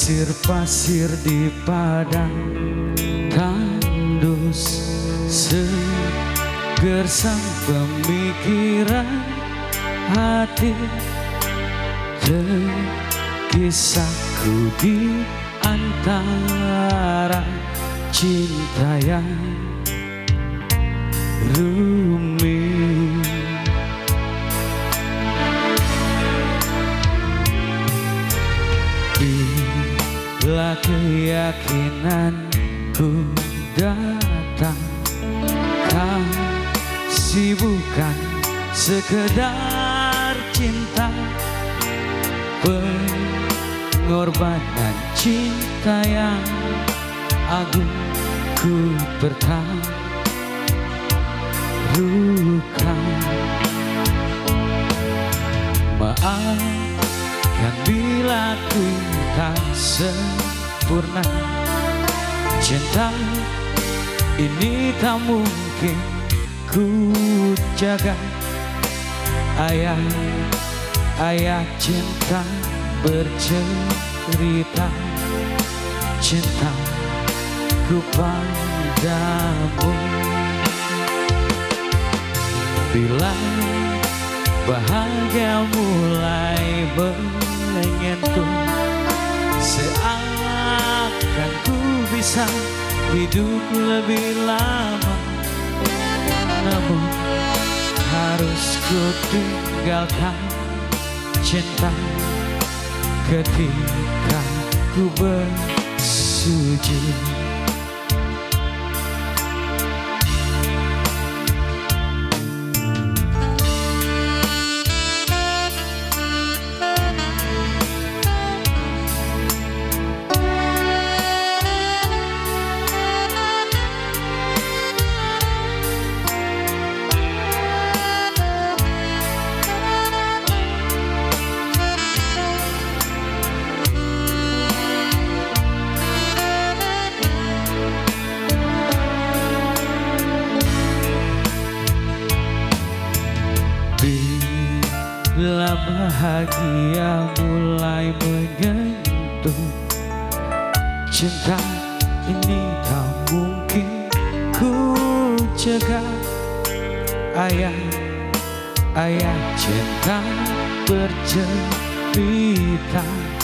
Pasir-pasir di padang tandus, segersang pemikiran hati, terkisahku di antara cinta yang rumit. Bila keyakinanku datang, kasih bukan sekedar cinta, pengorbanan cinta yang agung ku pertaruhkan. Maafkan bila ku tak sempurna, cinta ini tak mungkin ku jaga. Ayat cinta bercerita, cintaku padamu. Bila bahagia mulai menyentuh, seakan ku bisa hidup lebih lama, namun harus ku tinggalkan cinta ketika ku bersujud. Bila bahagia mulai menyentuh, cinta ini tak mungkin ku cegah. Ayat cinta bercerita,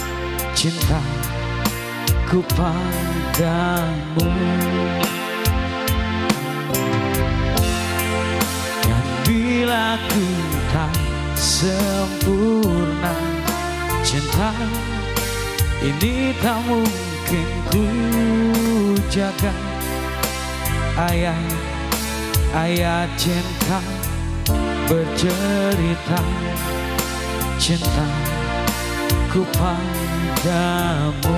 cintaku padamu. Dan bila ku tak sempurna, cinta ini tak mungkin ku jaga. Ayat cinta bercerita, cintaku padamu.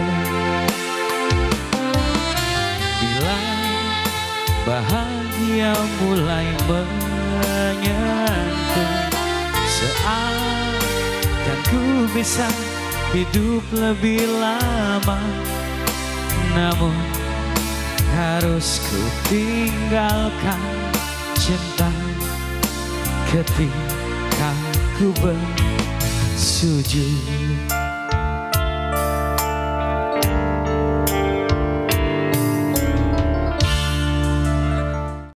Bila bahagia mulai menyentuh, seakan ku bisa hidup lebih lama, namun harus ku tinggalkan cinta ketika ku bersujud.